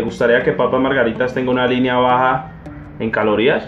gustaría que Papas Margaritas tenga una línea baja en calorías?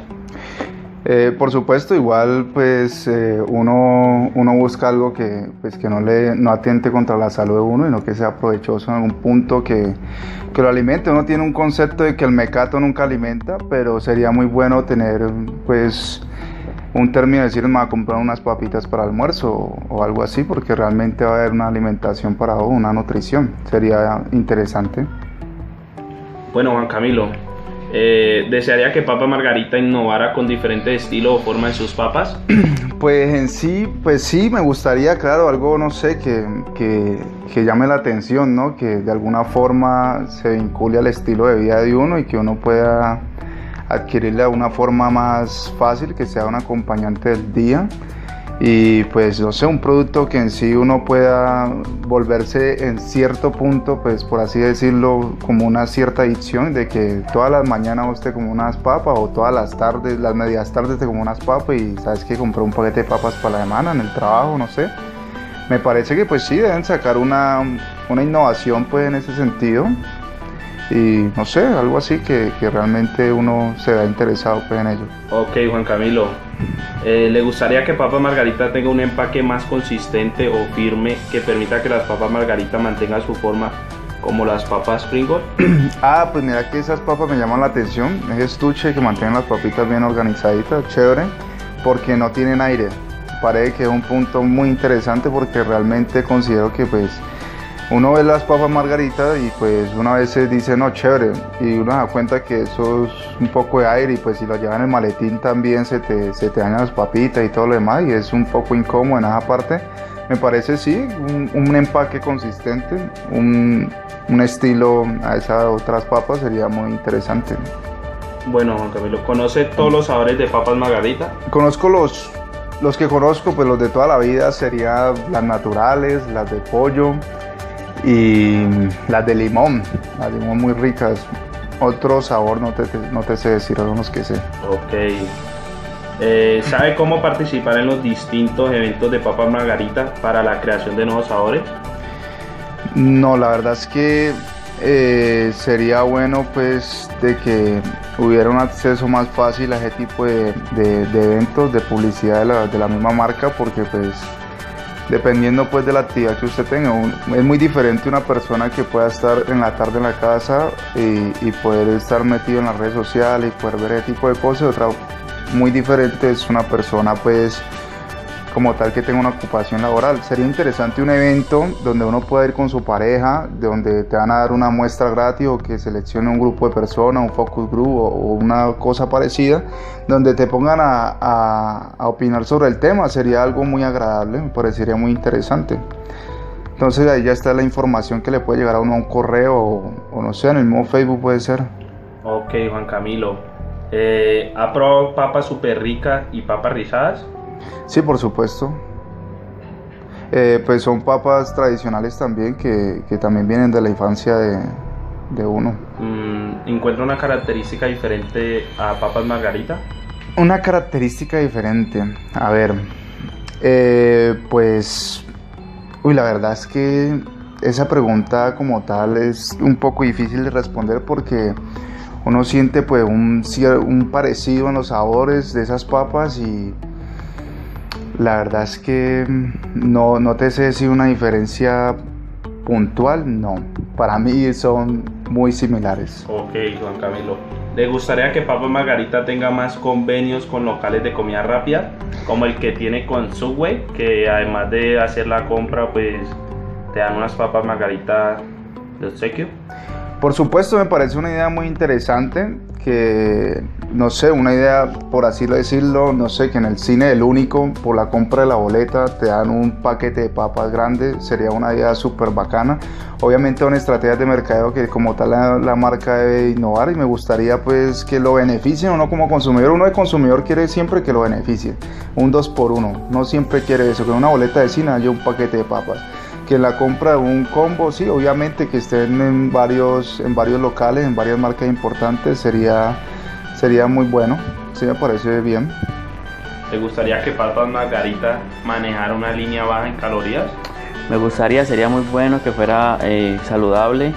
Por supuesto, igual pues uno busca algo que, pues, que no atente contra la salud de uno, sino que sea provechoso en algún punto, que lo alimente. Uno tiene un concepto de que el mecato nunca alimenta, pero sería muy bueno tener pues un término de decir, me voy a comprar unas papitas para almuerzo o algo así, porque realmente va a haber una alimentación para uno, una nutrición. Sería interesante. Bueno, Juan Camilo, ¿desearía que Papa Margarita innovara con diferentes estilos o forma en sus papas? Pues en sí, pues sí, me gustaría, claro, algo, no sé, que llame la atención, ¿no? Que de alguna forma se vincule al estilo de vida de uno y que uno pueda adquirirle de una forma más fácil, que sea un acompañante del día. Y pues no sé, un producto que en sí uno pueda volverse en cierto punto, pues por así decirlo, como una cierta adicción, de que todas las mañanas usted como unas papas, o todas las tardes, las medias tardes te como unas papas, y sabes que compré un paquete de papas para la semana en el trabajo, no sé. Me parece que pues sí, deben sacar una innovación pues en ese sentido. Y no sé, algo así que realmente uno se vea interesado pues en ello. Ok, Juan Camilo, ¿le gustaría que Papa Margarita tenga un empaque más consistente o firme que permita que las papas Margarita mantengan su forma como las papas Pringles? Pues mira que esas papas me llaman la atención, ese estuche que mantienen las papitas bien organizaditas, chévere, porque no tienen aire. Parece que es un punto muy interesante, porque realmente considero que pues uno ve las papas Margarita y pues una vez se dice no, chévere, y uno se da cuenta que eso es un poco de aire, y pues si lo llevan en el maletín también se te dañan las papitas y todo lo demás, y es un poco incómodo en esa parte. Me parece sí, un empaque consistente, un estilo a esas otras papas sería muy interesante. Bueno, Juan Camilo, ¿conoce todos los sabores de papas Margarita? Conozco los que conozco, pues los de toda la vida serían las naturales, las de pollo y las de limón muy ricas. Otro sabor no te sé decir, algunos que sé. Ok. ¿Sabe cómo participar en los distintos eventos de Papas Margarita para la creación de nuevos sabores? No, la verdad es que sería bueno pues de que hubiera un acceso más fácil a ese tipo de eventos de publicidad de la misma marca, porque pues dependiendo pues de la actividad que usted tenga, es muy diferente una persona que pueda estar en la tarde en la casa y poder estar metido en las redes sociales y poder ver ese tipo de cosas. Otra muy diferente es una persona pues como tal que tenga una ocupación laboral. Sería interesante un evento donde uno pueda ir con su pareja, donde te van a dar una muestra gratis, o que seleccione un grupo de personas, un focus group o una cosa parecida, donde te pongan a opinar sobre el tema. Sería algo muy agradable, me parecería muy interesante. Entonces ahí ya está la información que le puede llegar a uno a un correo o no sé, en el mismo Facebook puede ser. Ok, Juan Camilo, ¿ha probado papas súper ricas y papas rizadas? Sí, por supuesto. Pues son papas tradicionales también que también vienen de la infancia de uno. ¿Encuentra una característica diferente a Papas Margarita? Una característica diferente, a ver, pues, la verdad es que esa pregunta como tal es un poco difícil de responder, porque uno siente pues un parecido en los sabores de esas papas, y la verdad es que no te sé decir una diferencia puntual, no. Para mí son muy similares. Ok, Juan Camilo, ¿le gustaría que Papas Margarita tenga más convenios con locales de comida rápida, como el que tiene con Subway, que además de hacer la compra, pues te dan unas Papas Margarita de obsequio? Por supuesto, me parece una idea muy interesante, que, no sé, una idea, por así decirlo, no sé, que en el cine del Único, por la compra de la boleta, te dan un paquete de papas grande. Sería una idea súper bacana. Obviamente una estrategia de mercadeo que como tal la marca debe innovar, y me gustaría pues que lo beneficien uno como consumidor. Uno de consumidor quiere siempre que lo beneficien, un 2x1, no siempre quiere eso, que en una boleta de cine haya un paquete de papas. Que la compra de un combo, sí, obviamente que estén en varios locales, en varias marcas importantes, sería muy bueno. Sí, me parece bien. ¿Le gustaría que Papas Margarita manejara una línea baja en calorías? Me gustaría, sería muy bueno que fuera saludable,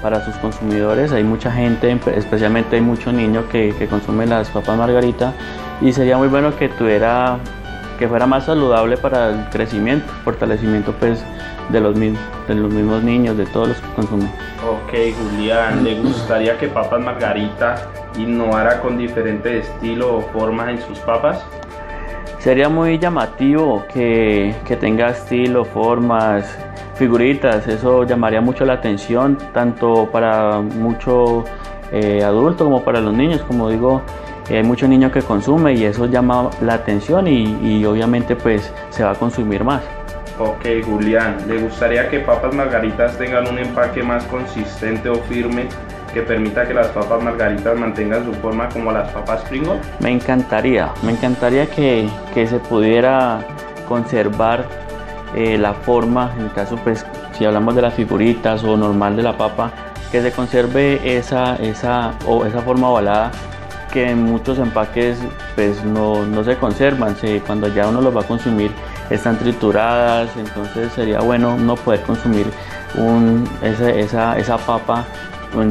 para sus consumidores. Hay mucha gente, especialmente hay muchos niños que consumen las papas Margarita, y sería muy bueno que fuera más saludable para el crecimiento, fortalecimiento pues de los mismos niños, de todos los que consumen. Ok, Julián, ¿le gustaría que Papas Margarita innovara con diferentes estilos o formas en sus papas? Sería muy llamativo que tenga estilo, formas, figuritas. Eso llamaría mucho la atención, tanto para mucho adulto como para los niños. Como digo, hay muchos niños que consumen y eso llama la atención y obviamente pues se va a consumir más. Ok, Julián, ¿le gustaría que Papas Margaritas tengan un empaque más consistente o firme que permita que las papas Margaritas mantengan su forma como las papas Pringles? Me encantaría que se pudiera conservar la forma, en el caso pues si hablamos de las figuritas o normal de la papa, que se conserve esa forma ovalada, que en muchos empaques pues no se conservan, cuando ya uno los va a consumir están trituradas. Entonces sería bueno no poder consumir esa papa en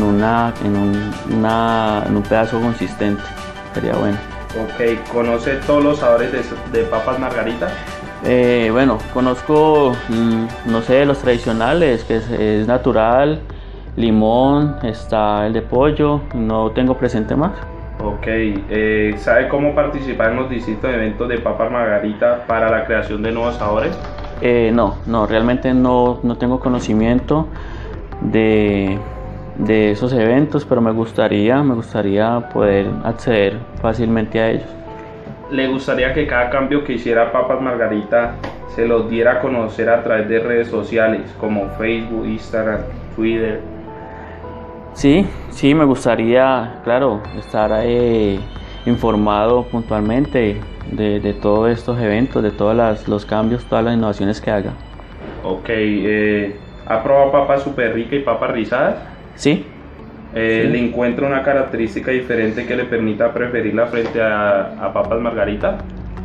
un pedazo consistente. Sería bueno. Ok, ¿conoce todos los sabores de papas Margarita? Bueno, conozco, no sé, los tradicionales, que es natural, limón, está el de pollo, no tengo presente más. Ok, ¿sabe cómo participar en los distintos eventos de Papas Margarita para la creación de nuevos sabores? No, realmente no tengo conocimiento de esos eventos, pero me gustaría poder acceder fácilmente a ellos. ¿Le gustaría que cada cambio que hiciera Papas Margarita se los diera a conocer a través de redes sociales como Facebook, Instagram, Twitter? Sí, me gustaría, claro, estar informado puntualmente de todos estos eventos, de todos los cambios, todas las innovaciones que haga. Ok, ¿ha probado papas super ricas y papas rizadas? Sí. ¿Le encuentra una característica diferente que le permita preferirla frente a papas Margarita?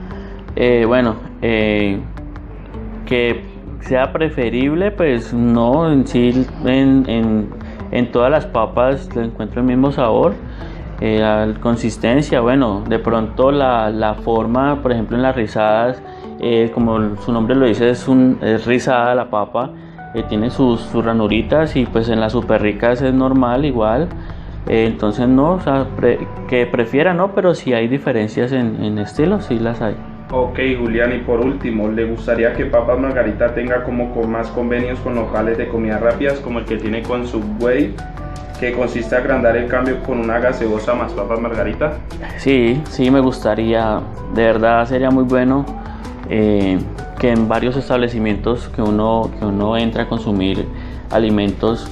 Que sea preferible, pues no, en sí, en todas las papas le encuentro el mismo sabor, la consistencia, bueno, de pronto la forma, por ejemplo en las rizadas, como su nombre lo dice, es rizada la papa, tiene sus ranuritas, y pues en las super ricas es normal igual. Entonces no, o sea, que prefiera no, pero si hay diferencias en estilo, sí las hay. Ok, Julián, y por último, ¿le gustaría que Papas Margarita tenga como con más convenios con locales de comidas rápidas como el que tiene con Subway, que consiste en agrandar el cambio con una gaseosa más Papas Margarita? Sí, me gustaría, de verdad sería muy bueno que en varios establecimientos que uno entra a consumir alimentos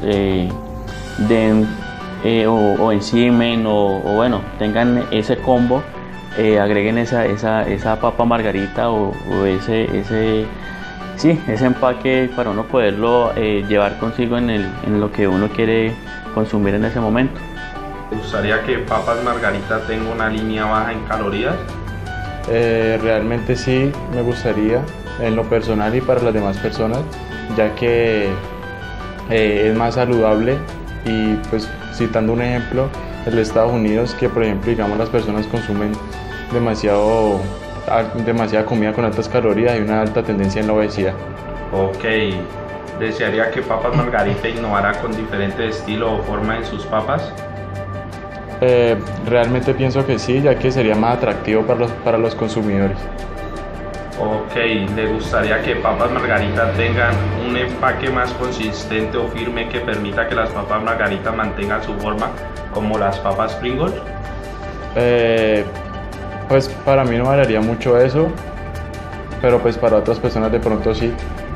o encimen o bueno, tengan ese combo, agreguen esa papa Margarita o ese empaque para uno poderlo llevar consigo en lo que uno quiere consumir en ese momento. ¿Te gustaría que Papas Margarita tenga una línea baja en calorías? Realmente sí, me gustaría, en lo personal y para las demás personas, ya que es más saludable. Y pues citando un ejemplo, el de Estados Unidos, que por ejemplo digamos las personas consumen demasiada comida con altas calorías y una alta tendencia en la obesidad. Ok, ¿desearía que Papas Margarita innovara con diferentes estilos o formas en sus papas? Realmente pienso que sí, ya que sería más atractivo para los consumidores. Ok, ¿le gustaría que Papas Margarita tengan un empaque más consistente o firme que permita que las papas Margarita mantengan su forma como las papas Pringles? Pues para mí no valería mucho eso, pero pues para otras personas de pronto sí.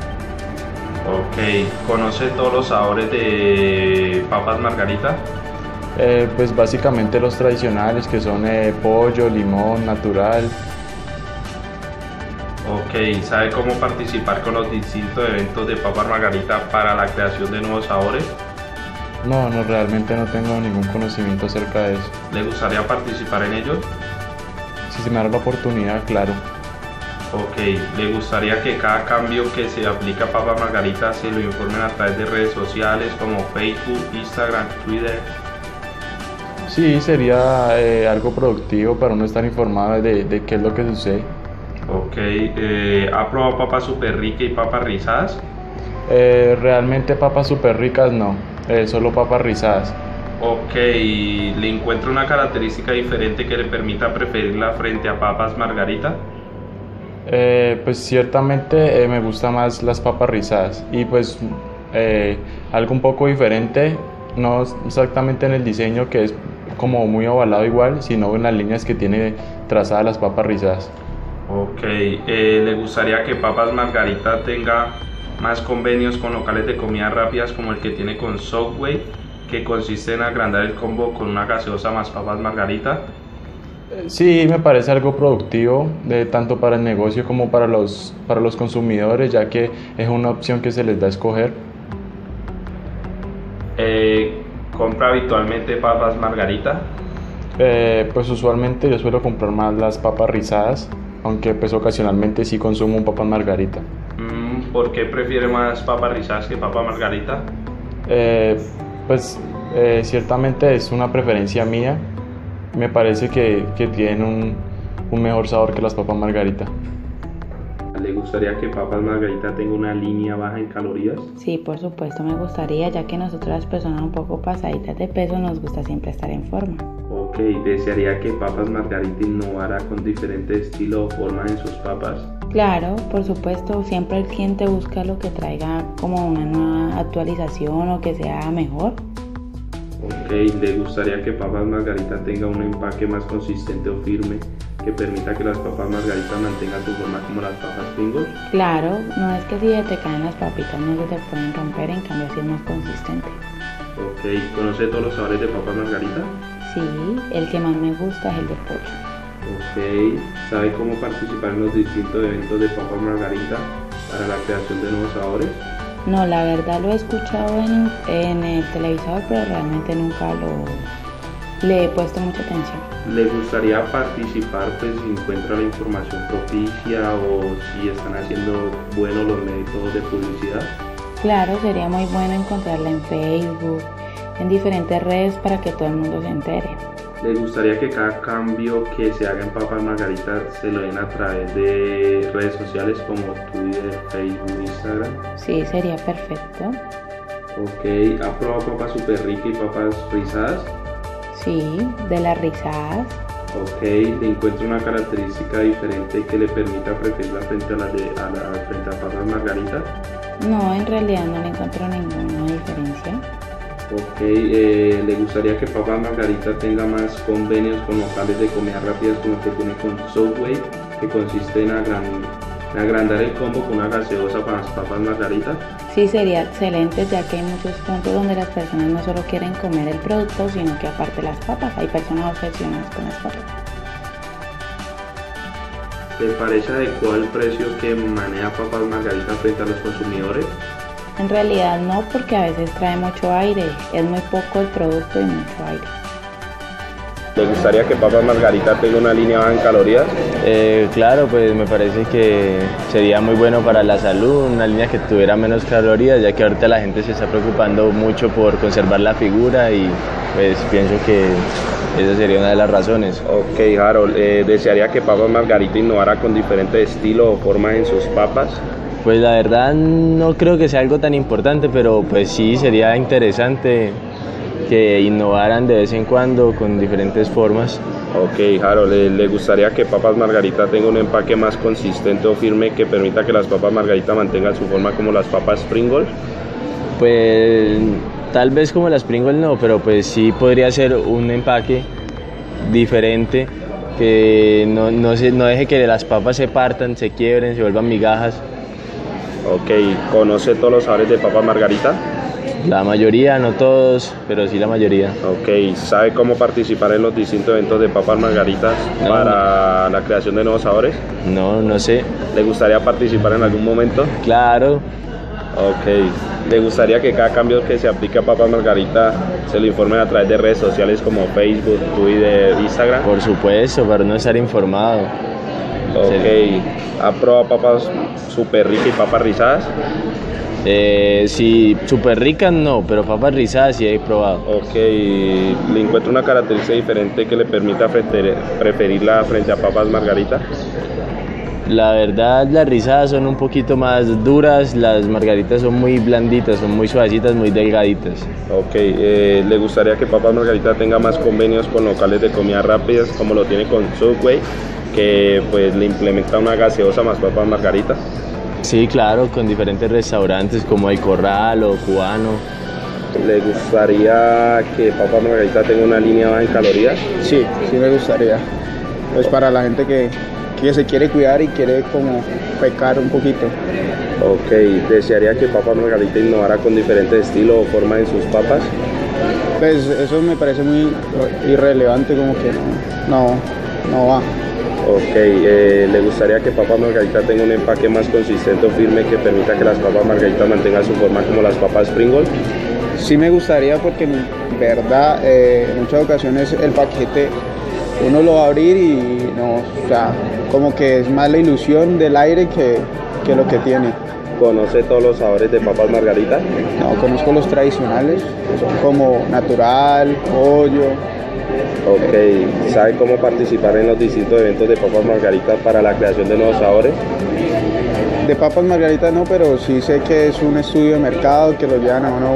Ok, ¿conoce todos los sabores de Papas Margarita? Pues básicamente los tradicionales, que son pollo, limón, natural. Ok, ¿sabe cómo participar con los distintos eventos de Papas Margarita para la creación de nuevos sabores? No, realmente no tengo ningún conocimiento acerca de eso. ¿Le gustaría participar en ellos? Si se me da la oportunidad, claro. Ok, ¿le gustaría que cada cambio que se aplica a Papas Margarita se lo informen a través de redes sociales como Facebook, Instagram, Twitter? Sí, sería algo productivo para uno estar informado de qué es lo que sucede. Ok, ¿ha probado papas super ricas y papas rizadas? Realmente papas súper ricas no, solo papas rizadas. Ok, ¿le encuentra una característica diferente que le permita preferirla frente a papas Margarita? Pues ciertamente me gustan más las papas rizadas y pues algo un poco diferente, no exactamente en el diseño que es como muy ovalado igual, sino en las líneas que tiene trazadas las papas rizadas. Ok, ¿le gustaría que Papas Margarita tenga más convenios con locales de comidas rápidas como el que tiene con Subway, que consiste en agrandar el combo con una gaseosa más Papas Margarita? Sí, me parece algo productivo, tanto para el negocio como para los consumidores, ya que es una opción que se les da a escoger. ¿Compra habitualmente Papas Margarita? Pues usualmente yo suelo comprar más las papas rizadas, aunque pues ocasionalmente sí consumo un papas margarita. ¿Por qué prefiere más papas rizadas que Papas Margarita? Pues ciertamente es una preferencia mía. Me parece que tienen un mejor sabor que las papas margarita. ¿Le gustaría que Papas Margarita tenga una línea baja en calorías? Sí, por supuesto me gustaría, ya que nosotros las personas un poco pasaditas de peso nos gusta siempre estar en forma. Ok, ¿desearía que Papas Margarita innovara con diferentes estilos o formas en sus papas? Claro, por supuesto, siempre el cliente busca lo que traiga como una nueva actualización o que sea mejor. Ok, ¿le gustaría que Papas Margarita tenga un empaque más consistente o firme que permita que las papas Margarita mantengan su forma como las papas Pringles? Claro, no es que si se te caen las papitas no se te pueden romper, en cambio así es más consistente. Ok, ¿conoce todos los sabores de Papas Margarita? Sí, el que más me gusta es el de pollo. Ok, ¿sabe cómo participar en los distintos eventos de Papas Margarita para la creación de nuevos sabores? No, la verdad lo he escuchado en el televisor, pero realmente nunca le he puesto mucha atención. ¿Le gustaría participar pues si encuentra la información propicia o si están haciendo buenos los métodos de publicidad? Claro, sería muy bueno encontrarla en Facebook, en diferentes redes para que todo el mundo se entere. ¿Le gustaría que cada cambio que se haga en Papas Margarita se lo den a través de redes sociales como Twitter, Facebook, Instagram? Sí, sería perfecto. Ok, ¿ha probado papas super ricas y papas rizadas? Sí, de las rizadas. Ok, ¿le encuentra una característica diferente que le permita preferirla frente a Papas Margarita? No, en realidad no le encuentro ninguna diferencia. Ok, ¿le gustaría que Papas Margarita tenga más convenios con locales de comida rápidas como el que tiene con Subway, que consiste en agrandar el combo con una gaseosa para las Papas Margarita? Sí, sería excelente, ya que hay muchos puntos donde las personas no solo quieren comer el producto, sino que aparte las papas, hay personas obsesionadas con las papas. ¿Le parece adecuado el precio que maneja Papas Margarita frente a los consumidores? En realidad no, porque a veces trae mucho aire, es muy poco el producto y mucho aire. ¿Le gustaría que Papas Margarita tenga una línea baja en calorías? Claro, pues me parece que sería muy bueno para la salud, una línea que tuviera menos calorías, ya que ahorita la gente se está preocupando mucho por conservar la figura y pues pienso que esa sería una de las razones. Ok, Harold, ¿desearía que Papas Margarita innovara con diferentes estilos o formas en sus papas? Pues la verdad no creo que sea algo tan importante, pero pues sí sería interesante que innovaran de vez en cuando con diferentes formas. Ok, Harold, ¿le gustaría que Papas Margarita tenga un empaque más consistente o firme que permita que las Papas Margarita mantengan su forma como las papas Pringles? Pues tal vez como las Pringles no, pero pues sí podría ser un empaque diferente que no deje que las papas se partan, se quiebren, se vuelvan migajas. Ok, ¿conoce todos los sabores de Papas Margarita? La mayoría, no todos, pero sí la mayoría. Ok, ¿sabe cómo participar en los distintos eventos de Papas Margaritas para la creación de nuevos sabores? No sé. ¿Le gustaría participar en algún momento? Claro. Ok, ¿le gustaría que cada cambio que se aplique a Papas Margarita se lo informen a través de redes sociales como Facebook, Twitter, Instagram? Por supuesto, para no estar informado. Ok, ¿ha probado papas super ricas y papas rizadas? Sí, súper ricas no, pero papas rizadas sí he probado. Ok, ¿le encuentra una característica diferente que le permita preferirla frente a papas margarita? La verdad, las rizadas son un poquito más duras, las margaritas son muy blanditas, son muy suavecitas, muy delgaditas. Ok, ¿le gustaría que Papas Margarita tenga más convenios con locales de comida rápidas como lo tiene con Subway, que pues le implementa una gaseosa más Papas Margarita? Sí, claro, con diferentes restaurantes como El Corral o Cubano. ¿Le gustaría que Papas Margarita tenga una línea baja en calorías? Sí, sí me gustaría. Pues para la gente que se quiere cuidar y quiere como pecar un poquito. Ok, ¿desearía que Papas Margarita innovara con diferentes estilos o formas en sus papas? Pues eso me parece muy irrelevante, como que no va. Ok, ¿le gustaría que Papas Margarita tenga un empaque más consistente o firme que permita que las Papas Margarita mantengan su forma como las papas Pringles? Sí me gustaría porque en verdad en muchas ocasiones el paquete uno lo va a abrir y no, o sea, como que es más la ilusión del aire que lo que tiene. ¿Conoce todos los sabores de Papas Margarita? No, conozco los tradicionales, que son como natural, pollo. Ok, ¿sabe cómo participar en los distintos eventos de Papas Margarita para la creación de nuevos sabores? De Papas Margarita no, pero sí sé que es un estudio de mercado que lo llevan a uno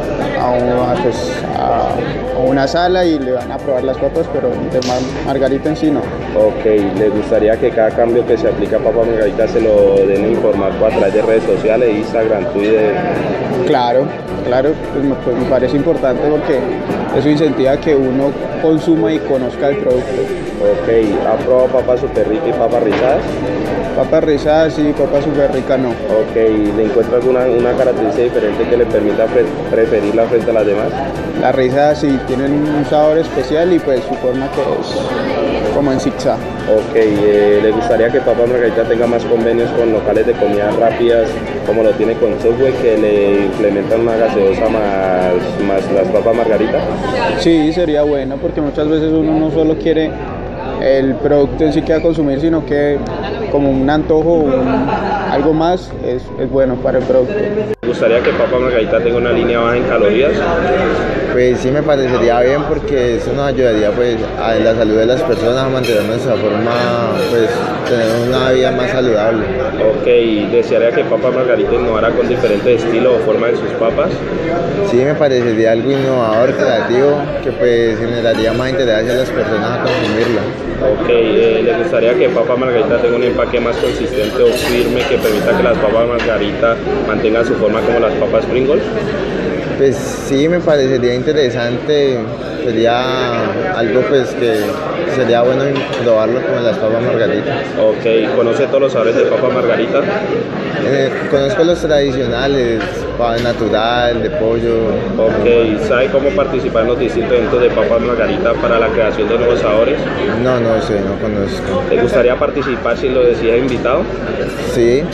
a una sala y le van a probar las papas, pero de Margarita en sí no. Ok, ¿le gustaría que cada cambio que se aplica a Papas Margarita se lo den a informar a través de redes sociales, Instagram, Twitter? Claro, pues me parece importante porque eso incentiva que uno consuma y conozca el producto. Ok, ¿ha probado papas super ricas y papas rizadas? Papas rizadas y papas super ricas no. Ok, ¿le encuentra alguna característica diferente que le permita preferirla frente a las demás? Las rizadas sí tienen un sabor especial y pues su forma que es como en zigzag. Ok, ¿le gustaría que Papas Margarita tenga más convenios con locales de comidas rápidas como lo tiene con Subway, que le implementan una gaseosa más las Papas Margarita? Sí, sería bueno porque muchas veces uno no solo quiere el producto en sí que va a consumir, sino que como un antojo, algo más es bueno para el producto. ¿Le gustaría que Papas Margarita tenga una línea baja en calorías? Pues sí me parecería bien porque eso nos ayudaría pues a la salud de las personas, a mantener nuestra forma, pues tener una vida más saludable. Ok, ¿desearía que Papas Margarita innovara con diferentes estilos o formas de sus papas? Sí me parecería algo innovador, creativo, que pues generaría más interés hacia las personas a consumirla. Ok, ¿le gustaría que Papas Margarita tenga un empaque más consistente o firme que permita que las Papas Margarita mantengan su forma como las papas Pringles? Pues sí me parecería interesante, sería algo pues que sería bueno probarlo con las papas Margarita. Ok, ¿conoce todos los sabores de Papas Margarita? Conozco los tradicionales, natural, de pollo. Ok, ¿sabe cómo participar en los distintos eventos de Papas Margarita para la creación de nuevos sabores? No sé, no conozco. ¿Le gustaría participar si lo decía invitado? Sí.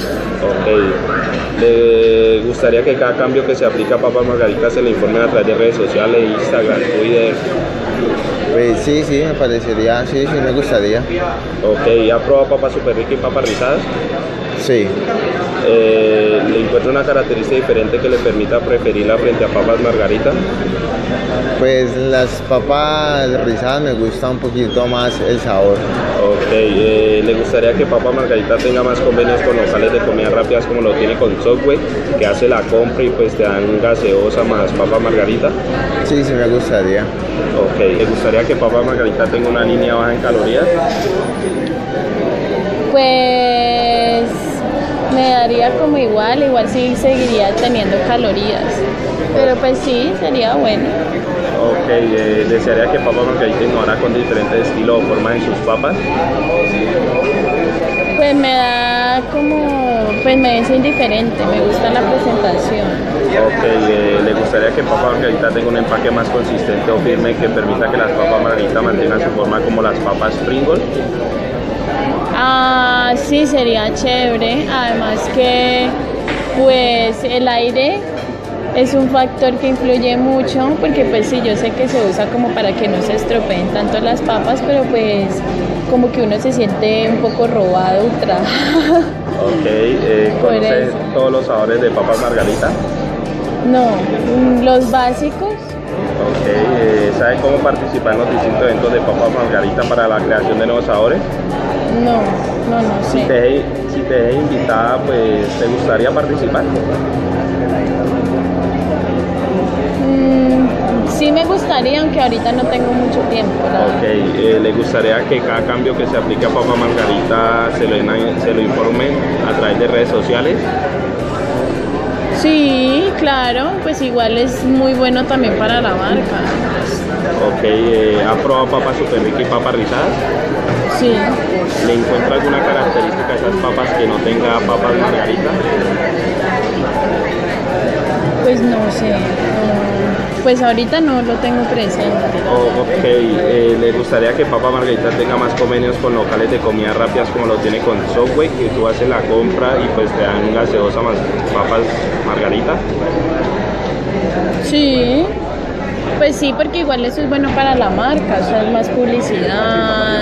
Ok, ¿le gustaría que cada cambio que se aplica a Papas Margarita se le informe a través de redes sociales, Instagram, Twitter? Pues sí, me parecería, sí me gustaría. Ok, ¿ha probado papas super ricas y papas rizadas? Sí. ¿Le encuentra una característica diferente que le permita preferirla frente a Papas Margarita? Pues las papas rizadas me gusta un poquito más el sabor. Ok, ¿le gustaría que Papas Margarita tenga más convenios con locales de comida rápidas como lo tiene con Subway, que hace la compra y pues te dan gaseosa más Papas Margarita? Sí, me gustaría. Ok, ¿le gustaría que Papas Margarita tenga una línea baja en calorías? Pues me daría como igual sí seguiría teniendo calorías, pero pues sí, sería bueno. Ok, ¿desearía que Papas Margarita innovara con diferentes estilos o formas en sus papas? Pues me da me es indiferente, me gusta la presentación. Ok, ¿le gustaría que Papas Margarita tenga un empaque más consistente o firme que permita que las Papas Margarita mantengan su forma como las papas Pringles? Sí, sería chévere, además que pues el aire es un factor que influye mucho, porque pues sí, yo sé que se usa como para que no se estropeen tanto las papas, pero pues como que uno se siente un poco robado, ultrajado. Ok, ¿conoces todos los sabores de papas Margarita? No, los básicos. Ok, ¿sabe cómo participar en los distintos eventos de papas Margarita para la creación de nuevos sabores? No Si sé. si te dejé invitada, pues ¿te gustaría participar? Sí me gustaría, aunque ahorita no tengo mucho tiempo. Ok, ¿le gustaría que cada cambio que se aplique a Papa Margarita se lo informen a través de redes sociales? Sí, claro, pues igual es muy bueno también para la marca. Ok, ¿ha probado papas super ricas y papas rizadas? Sí. ¿Le encuentra alguna característica de esas papas que no tenga papas Margarita? Pues no sé. Pues ahorita no lo tengo presente. Ok, ¿le gustaría que Papa Margarita tenga más convenios con locales de comidas rápidas como lo tiene con Subway? Que tú haces la compra y pues te dan gaseosa más papas Margarita. Sí, pues sí, porque igual eso es bueno para la marca, o sea, es más publicidad,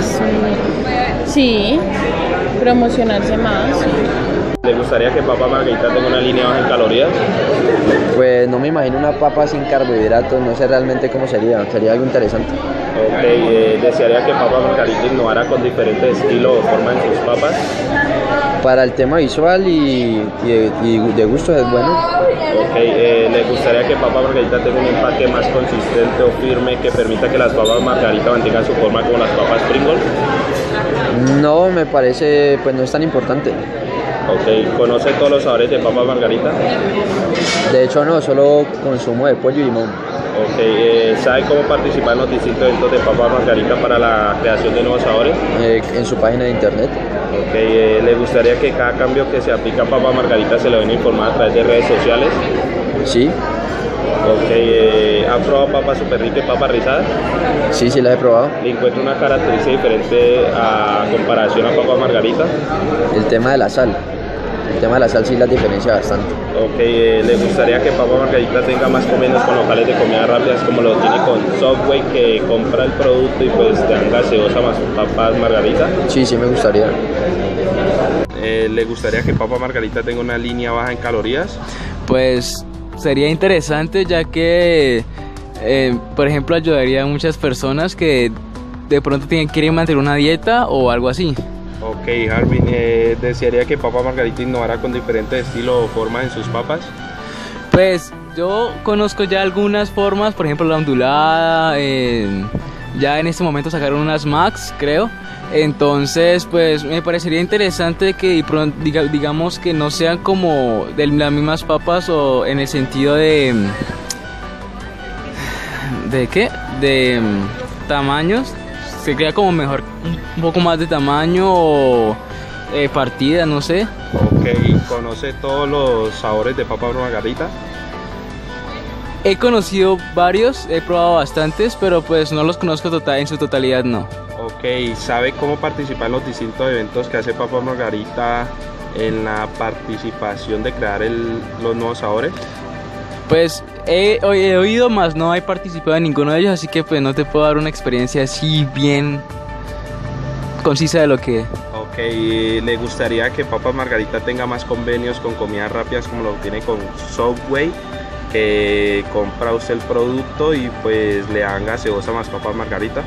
sí, promocionarse más. ¿Le gustaría que Papa Margarita tenga una línea baja en calorías? Pues no me imagino una papa sin carbohidratos, no sé realmente cómo sería algo interesante. Ok, ¿desearía que Papa Margarita innovara con diferentes estilos o formas en sus papas? Para el tema visual y de gusto es bueno. Ok, ¿le gustaría que Papa Margarita tenga un empaque más consistente o firme que permita que las papas Margarita mantengan su forma como las papas Pringles? No, me parece, pues no es tan importante. Ok, ¿conoce todos los sabores de Papa Margarita? De hecho no, solo consumo de pollo y limón. Ok, ¿sabe cómo participar en los distintos eventos de Papa Margarita para la creación de nuevos sabores? En su página de internet. Ok, ¿le gustaría que cada cambio que se aplica a Papa Margarita se le den informado a través de redes sociales? Sí. Ok, ¿ha probado papas super ricas y papas rizadas? Sí, sí las he probado. ¿Le encuentra una característica diferente a comparación a Papa Margarita? El tema de la sal. El tema de la sal sí las diferencia bastante. Ok, ¿le gustaría que Papa Margarita tenga más convenios con locales de comida rápidas como lo tiene con Subway, que compra el producto y pues te dan gaseosa más papas Margarita? Sí, sí me gustaría. ¿Le gustaría que Papa Margarita tenga una línea baja en calorías? Pues sería interesante, ya que por ejemplo ayudaría a muchas personas que de pronto quieren mantener una dieta o algo así. Ok, Harvin, ¿desearía que Papa Margarita innovara con diferentes estilos o formas en sus papas? Pues yo conozco ya algunas formas, por ejemplo la ondulada, ya en este momento sacaron unas Max, creo. Entonces pues me parecería interesante que digamos que no sean como de las mismas papas, o en el sentido de ¿qué? De tamaños, se crea como mejor un poco más de tamaño o partida, no sé. Ok, ¿conoce todos los sabores de Papa Margarita? He conocido varios, he probado bastantes, pero pues no los conozco en su totalidad, no. Ok, ¿sabe cómo participar en los distintos eventos que hace Papa Margarita en la participación de crear los nuevos sabores? Pues he oído, más no he participado en ninguno de ellos, así que pues no te puedo dar una experiencia así bien concisa de lo que... Ok, ¿le gustaría que Papa Margarita tenga más convenios con comidas rápidas como lo tiene con Subway? Que compra usted el producto y pues le dan gaseosa más Papa Margarita.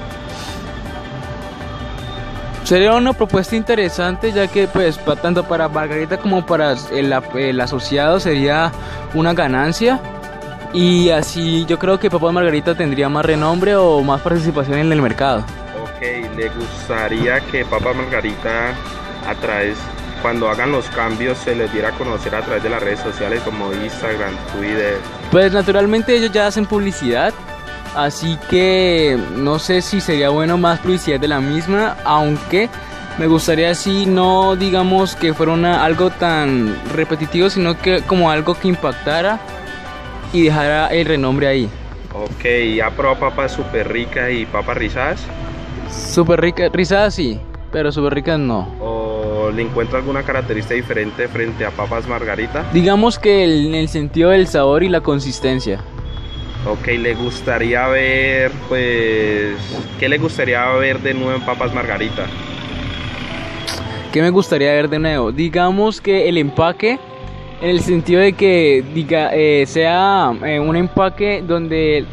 Sería una propuesta interesante, ya que pues tanto para Margarita como para el asociado sería una ganancia, y así yo creo que Papa Margarita tendría más renombre o más participación en el mercado. Ok, ¿le gustaría que Papa Margarita cuando hagan los cambios se les diera a conocer a través de las redes sociales como Instagram, Twitter? Pues naturalmente ellos ya hacen publicidad, así que no sé si sería bueno más publicidad de la misma, aunque me gustaría así, no digamos que fuera algo tan repetitivo, sino que como algo que impactara y dejara el renombre ahí. Ok, ¿ha probado papas super ricas y papas rizadas? Super ricas, rizadas sí, pero super ricas no. ¿O le encuentra alguna característica diferente frente a papas Margarita? Digamos que en el sentido del sabor y la consistencia. Ok, ¿le gustaría ver, pues, qué le gustaría ver de nuevo en Papas Margarita? ¿Qué me gustaría ver de nuevo? Digamos que el empaque, en el sentido de que sea un empaque donde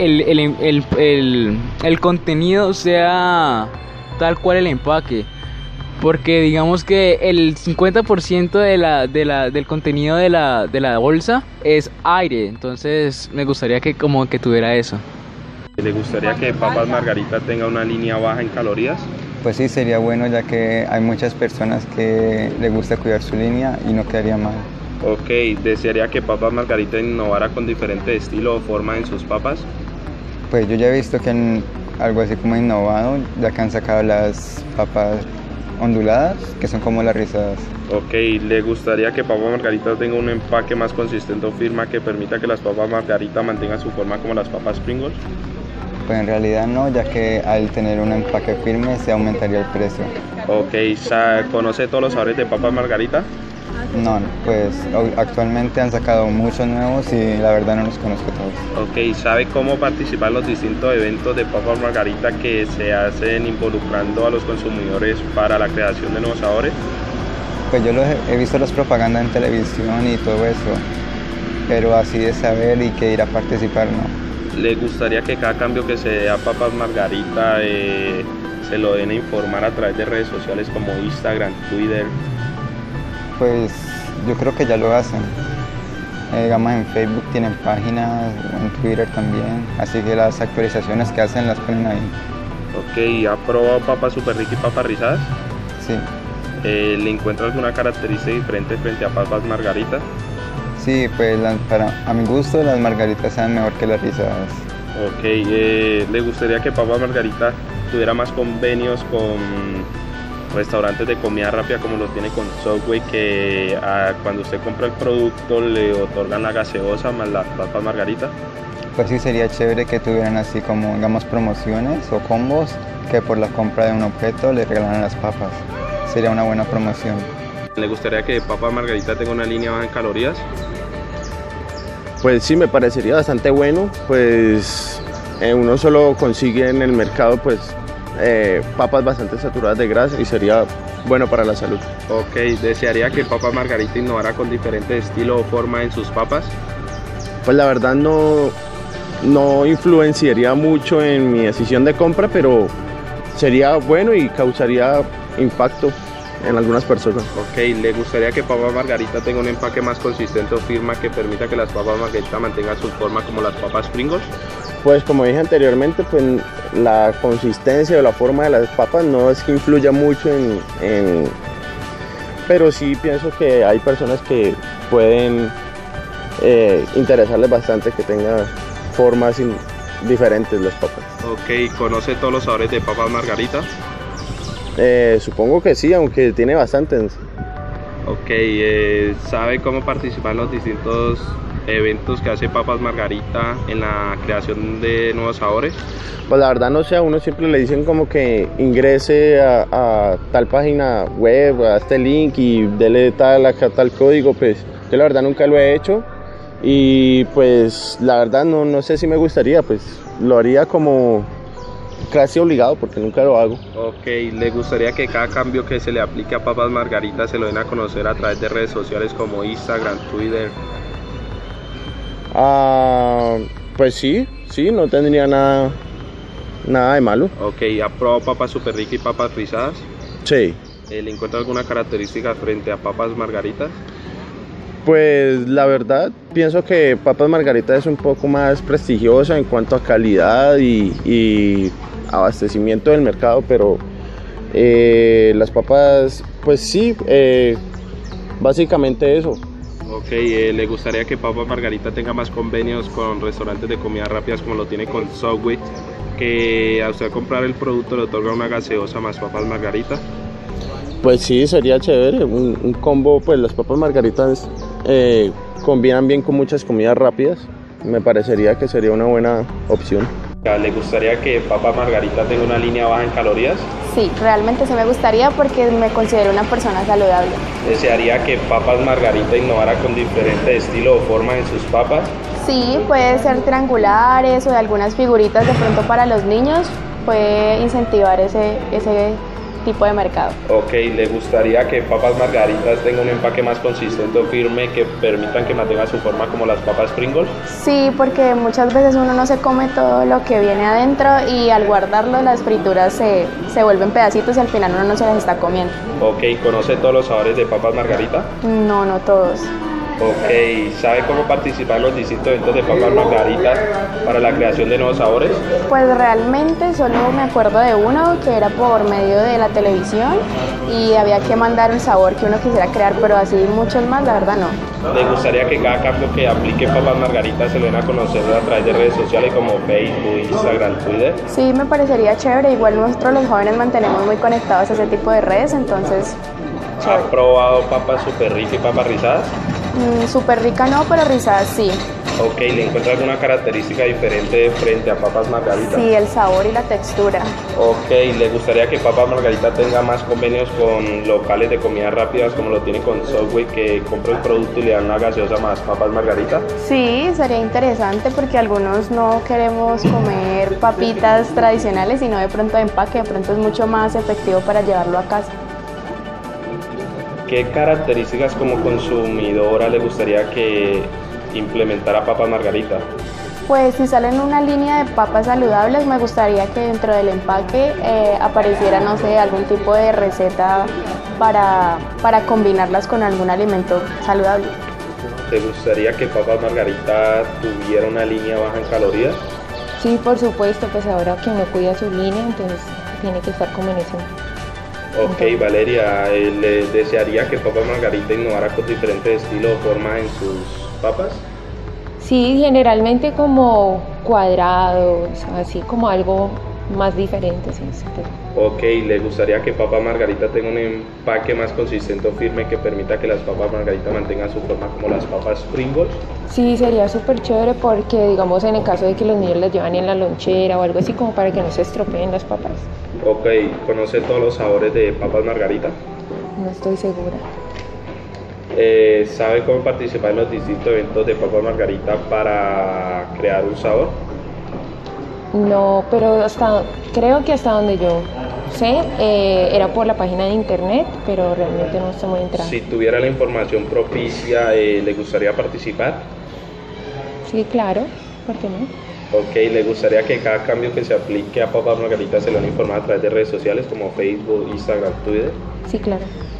el contenido sea tal cual el empaque. Porque digamos que el 50% del contenido de la bolsa es aire. Entonces me gustaría que como que tuviera eso. ¿Le gustaría que Papas Margarita tenga una línea baja en calorías? Pues sí, sería bueno, ya que hay muchas personas que les gusta cuidar su línea y no quedaría mal. Ok, ¿desearía que Papas Margarita innovara con diferente estilo o forma en sus papas? Pues yo ya he visto que han algo así como innovado, ya que han sacado las papas onduladas, que son como las rizadas. Ok, ¿le gustaría que Papas Margarita tenga un empaque más consistente o firme que permita que las Papas Margarita mantengan su forma como las papas Pringles? Pues en realidad no, ya que al tener un empaque firme se aumentaría el precio. Ok, ¿conoce todos los sabores de Papas Margarita? No, pues actualmente han sacado muchos nuevos y la verdad no los conozco todos. Ok, ¿sabe cómo participar en los distintos eventos de Papas Margarita que se hacen involucrando a los consumidores para la creación de nuevos sabores? Pues yo he visto las propagandas en televisión y todo eso, pero así de saber y que ir a participar no. ¿Le gustaría que cada cambio que se dé a Papas Margarita se lo den a informar a través de redes sociales como Instagram, Twitter? Pues yo creo que ya lo hacen. Digamos en Facebook tienen páginas, en Twitter también, así que las actualizaciones que hacen las ponen ahí. Ok, ¿ha probado papas super ricas y papas rizadas? Sí. ¿Le encuentra alguna característica diferente frente a Papas Margarita? Sí, pues a mi gusto las margaritas saben mejor que las rizadas. Ok, ¿le gustaría que Papas Margarita tuviera más convenios con restaurantes de comida rápida como lo tiene con Subway, que cuando usted compra el producto le otorgan la gaseosa más las Papas Margarita? Pues sí, sería chévere que tuvieran así como, digamos, promociones o combos que por la compra de un objeto le regalaran las papas. Sería una buena promoción. ¿Le gustaría que Papas Margarita tenga una línea baja en calorías? Pues sí, me parecería bastante bueno, pues uno solo consigue en el mercado pues papas bastante saturadas de grasa y sería bueno para la salud. Ok, ¿desearía que Papas Margarita innovara con diferentes estilos o forma en sus papas? Pues la verdad no influenciaría mucho en mi decisión de compra, pero sería bueno y causaría impacto en algunas personas. Ok, ¿le gustaría que Papas Margarita tenga un empaque más consistente o firme que permita que las Papas Margarita mantengan su forma como las papas Pringles? Pues como dije anteriormente, pues la consistencia o la forma de las papas no es que influya mucho pero sí pienso que hay personas que pueden interesarles bastante que tenga formas diferentes las papas. Ok, ¿conoce todos los sabores de Papas Margarita? Supongo que sí, aunque tiene bastantes. Ok, ¿sabe cómo participar en los distintos eventos que hace Papas Margarita en la creación de nuevos sabores? Pues la verdad no sé, a uno siempre le dicen como que ingrese a tal página web, a este link y dele tal código. Pues yo la verdad nunca lo he hecho y pues la verdad no sé si me gustaría, pues lo haría como casi obligado porque nunca lo hago. Ok, ¿le gustaría que cada cambio que se le aplique a Papas Margarita se lo den a conocer a través de redes sociales como Instagram, Twitter? Pues sí, no tendría nada de malo. Ok, ¿ha probado papas super ricas y papas rizadas? Sí. ¿Le encuentra alguna característica frente a Papas Margaritas? Pues la verdad pienso que Papas Margarita es un poco más prestigiosa en cuanto a calidad y abastecimiento del mercado, pero las papas, pues sí, básicamente eso. Ok, ¿le gustaría que Papas Margarita tenga más convenios con restaurantes de comida rápidas como lo tiene con Subway, que a usted comprar el producto le otorga una gaseosa más Papas Margarita? Pues sí, sería chévere, un combo, pues las Papas Margaritas combinan bien con muchas comidas rápidas, me parecería que sería una buena opción. ¿Le gustaría que Papas Margarita tenga una línea baja en calorías? Sí, realmente sí me gustaría porque me considero una persona saludable. ¿Desearía que Papas Margarita innovara con diferente estilo o forma en sus papas? Sí, puede ser triangulares o de algunas figuritas de pronto para los niños, puede incentivar ese tipo de mercado. Ok, ¿le gustaría que Papas Margaritas tenga un empaque más consistente o firme que permitan que mantenga su forma como las papas Pringles? Sí, porque muchas veces uno no se come todo lo que viene adentro y al guardarlo las frituras se vuelven pedacitos y al final uno no se las está comiendo. Ok, ¿conoce todos los sabores de Papas Margarita? No, no todos. Ok, ¿sabe cómo participar en los distintos eventos de Papas Margarita para la creación de nuevos sabores? Pues realmente solo me acuerdo de uno que era por medio de la televisión y había que mandar el sabor que uno quisiera crear, pero así muchos más, la verdad no. ¿Le gustaría que cada cambio que aplique Papas Margarita se lo den a conocer a través de redes sociales como Facebook, Instagram, Twitter? Sí, me parecería chévere, igual nosotros los jóvenes mantenemos muy conectados a ese tipo de redes, entonces... ¿Ha probado papas super ricas y papas rizadas? Súper rica no, pero rizadas sí. Ok, ¿le encuentra alguna característica diferente frente a Papas Margarita? Sí, el sabor y la textura. Ok, ¿le gustaría que Papas Margarita tenga más convenios con locales de comidas rápidas como lo tiene con Subway, que compra el producto y le dan la gaseosa más Papas Margarita? Sí, sería interesante porque algunos no queremos comer papitas tradicionales, sino de pronto de empaque, de pronto es mucho más efectivo para llevarlo a casa. ¿Qué características como consumidora le gustaría que implementara Papas Margarita? Pues si salen una línea de papas saludables, me gustaría que dentro del empaque apareciera, no sé, algún tipo de receta para combinarlas con algún alimento saludable. ¿Te gustaría que Papas Margarita tuviera una línea baja en calorías? Sí, por supuesto, pues ahora que uno cuida su línea, entonces tiene que estar como en eso. Ok, Valeria, ¿le desearía que Papas Margarita innovara con diferentes estilos o formas en sus papas? Sí, generalmente como cuadrados, así como algo más diferente. Sí. Ok, ¿le gustaría que Papas Margarita tenga un empaque más consistente o firme que permita que las Papas Margarita mantengan su forma como las papas Pringles? Sí, sería súper chévere porque, digamos, en el caso de que los niños las llevan en la lonchera o algo así, como para que no se estropeen las papas. Ok, ¿conoce todos los sabores de Papas Margarita? No estoy segura. ¿Sabe cómo participar en los distintos eventos de Papas Margarita para crear un sabor? No, pero creo que hasta donde yo sé, era por la página de internet, pero realmente no estoy muy enterada. Si tuviera la información propicia, ¿le gustaría participar? Sí, claro, ¿por qué no? Ok, ¿le gustaría que cada cambio que se aplique a Papas Margarita se lo han informado a través de redes sociales como Facebook, Instagram, Twitter? Sí, claro.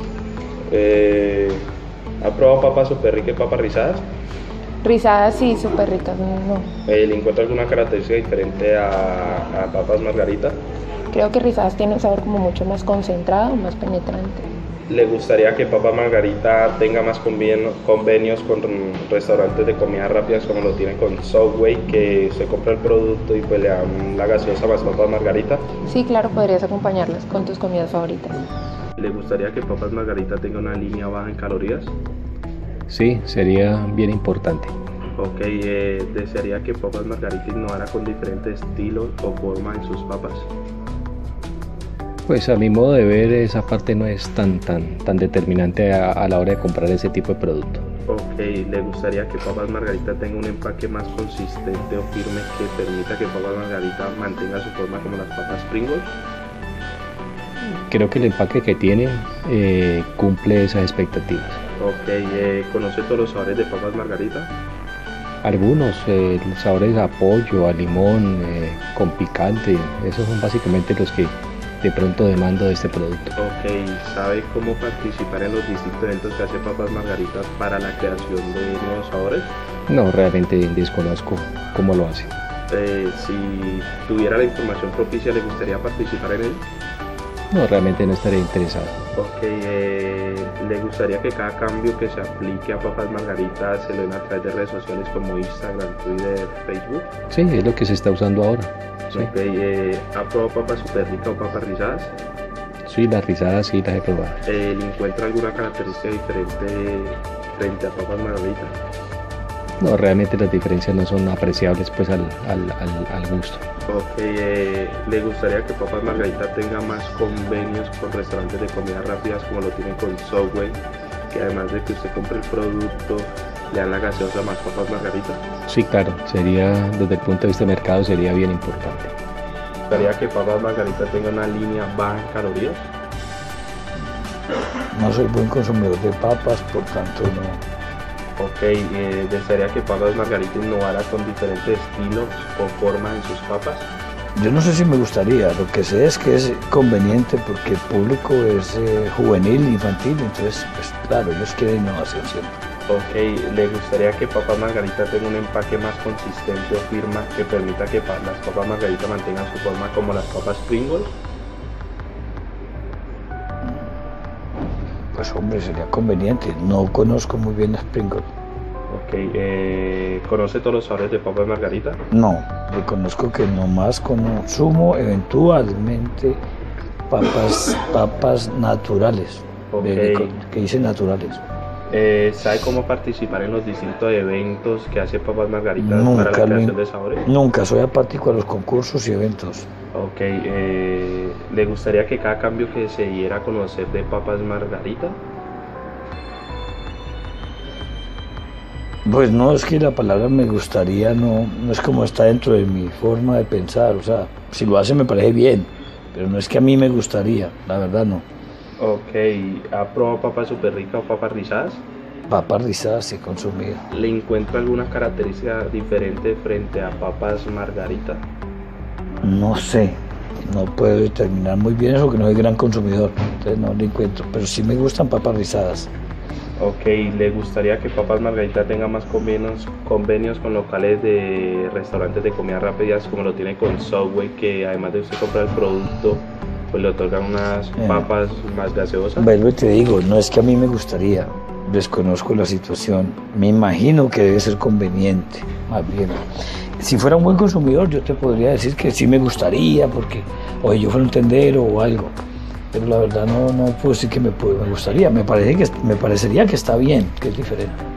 ¿Ha probado papas super ricas y papas rizadas? Rizadas sí, súper ricas, no. ¿Le encuentra alguna característica diferente a Papas Margarita? Creo que rizadas tiene un sabor como mucho más concentrado, más penetrante. ¿Le gustaría que Papas Margarita tenga más convenios con restaurantes de comidas rápidas como lo tienen con Subway, que se compra el producto y pues le dan la gaseosa más Papas Margarita? Sí, claro, podrías acompañarlas con tus comidas favoritas. ¿Le gustaría que Papas Margarita tenga una línea baja en calorías? Sí, sería bien importante. Ok, ¿desearía que Papas Margarita innovara con diferentes estilos o formas en sus papas? Pues a mi modo de ver esa parte no es tan determinante a la hora de comprar ese tipo de producto. Ok, ¿le gustaría que Papas Margarita tenga un empaque más consistente o firme que permita que Papas Margarita mantenga su forma como las papas Pringles? Creo que el empaque que tiene cumple esas expectativas. Ok, ¿conoce todos los sabores de Papas Margarita? Algunos, sabores a pollo, a limón, con picante, esos son básicamente los que de pronto demando de este producto. Ok, ¿sabe cómo participar en los distintos eventos que hace Papas Margarita para la creación de nuevos sabores? No, realmente desconozco cómo lo hace. Si tuviera la información propicia, ¿le gustaría participar en él? No, realmente no estaría interesado. Ok, ¿le gustaría que cada cambio que se aplique a Papas Margarita se lo den a través de redes sociales como Instagram, Twitter, Facebook? Sí, es lo que se está usando ahora. Sí. Okay, ¿ha probado papas super ricas o papas rizadas? Sí, las rizadas sí las he probado. ¿Le encuentra alguna característica diferente frente a Papas Margarita? No, realmente las diferencias no son apreciables pues al gusto. Ok, ¿le gustaría que Papas Margarita tenga más convenios con restaurantes de comidas rápidas como lo tienen con Subway? Que además de que usted compre el producto, le dan la gaseosa más Papas Margarita. Sí, claro, sería, desde el punto de vista de mercado, sería bien importante. ¿Le gustaría que Papas Margarita tenga una línea baja en calorías? No soy buen consumidor de papas, por tanto no. Ok, ¿desearía que Papas Margarita innovara con diferentes estilos o formas en sus papas? Yo no sé si me gustaría, lo que sé es que es conveniente porque el público es juvenil, infantil, entonces, pues claro, ellos quieren innovación siempre. Ok, ¿le gustaría que Papas Margarita tenga un empaque más consistente o firma que permita que las Papas Margarita mantengan su forma como las papas Pringles? Pues hombre, sería conveniente, no conozco muy bien las Pringles. Ok, ¿conoce todos los sabores de Papas Margarita? No, reconozco que nomás consumo eventualmente papas naturales, Okay. que dicen naturales. ¿Sabe cómo participar en los distintos eventos que hace Papas Margarita para la creación de sabores? Nunca, soy apático a los concursos y eventos. Ok, ¿le gustaría que cada cambio que se diera a conocer de Papas Margarita? Pues no, es que la palabra me gustaría no es como está dentro de mi forma de pensar, o sea, si lo hace me parece bien, pero no es que a mí me gustaría, la verdad no. Ok, ¿ha probado papas super ricas o papas rizadas? Papas rizadas sí he consumido. ¿Le encuentra alguna característica diferente frente a Papas Margarita? No sé, no puedo determinar muy bien eso, que no soy gran consumidor, entonces no lo encuentro, pero sí me gustan papas rizadas. Ok, ¿le gustaría que Papas Margarita tenga más convenios con locales de restaurantes de comidas rápidas como lo tiene con Subway, que además de usted comprar el producto, pues le otorgan unas papas más gaseosas? Vuelvo y te digo, no es que a mí me gustaría, desconozco la situación, me imagino que debe ser conveniente, más bien. Si fuera un buen consumidor yo te podría decir que sí me gustaría, porque oye, yo fuera un tendero o algo, pero la verdad no puedo decir que me gustaría, me parecería que está bien, que es diferente.